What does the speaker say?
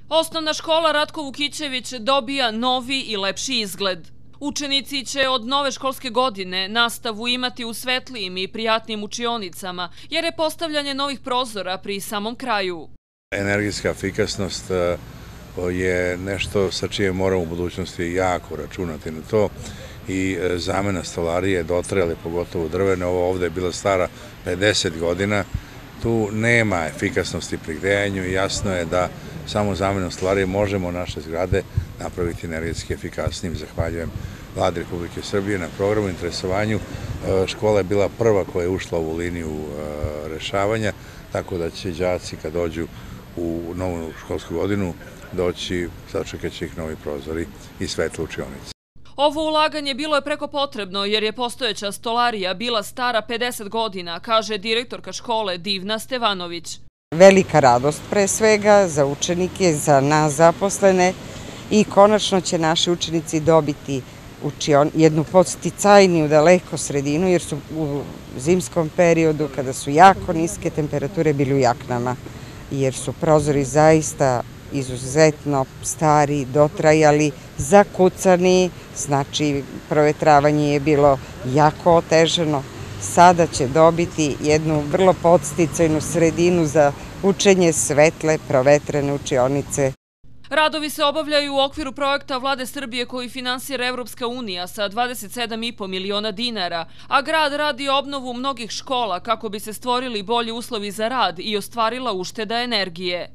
Osnovna škola Ratko Vukićević dobija novi i lepši izgled. Učenici će od nove školske godine nastavu imati u svetlijim i prijatnim učionicama, jer je postavljanje novih prozora pri samom kraju. Energetska efikasnost je nešto sa čime moramo u budućnosti jako računati na to i zamena stolarije dotrajale, pogotovo drvene. Ovo ovde je bila stara 50 godina. Tu nema efikasnosti pri grejanju i jasno je da samo zamenom stolarije možemo naše zgrade napraviti energetski efikasnijim. Zahvaljujem Vladi Republike Srbije na programu interesovanju. Škola je bila prva koja je ušla u ovu liniju rešavanja, tako da će đaci kad dođu u novu školsku godinu doći, sačekat će ih novi prozori i svetle učionice. Ovo ulaganje bilo je preko potrebno jer je postojeća stolarija bila stara 50 godina, kaže direktorka škole Divna Stevanović. Velika radost pre svega za učenike, za nas zaposlene i konačno će naši učenici dobiti jednu podsticajniju daleko sredinu jer su u zimskom periodu kada su jako niske temperature bili u jaknama jer su prozori zaista izuzetno stari, dotrajali, zakucani, znači provetravanje je bilo jako otežano. Sada će dobiti jednu vrlo podsticajnu sredinu za učenje svetle, provetrene učionice. Radovi se obavljaju u okviru projekta Vlade Srbije koji finansira Evropska unija sa 27,5 miliona dinara, a grad radi obnovu mnogih škola kako bi se stvorili bolji uslovi za rad i ostvarila ušteda energije.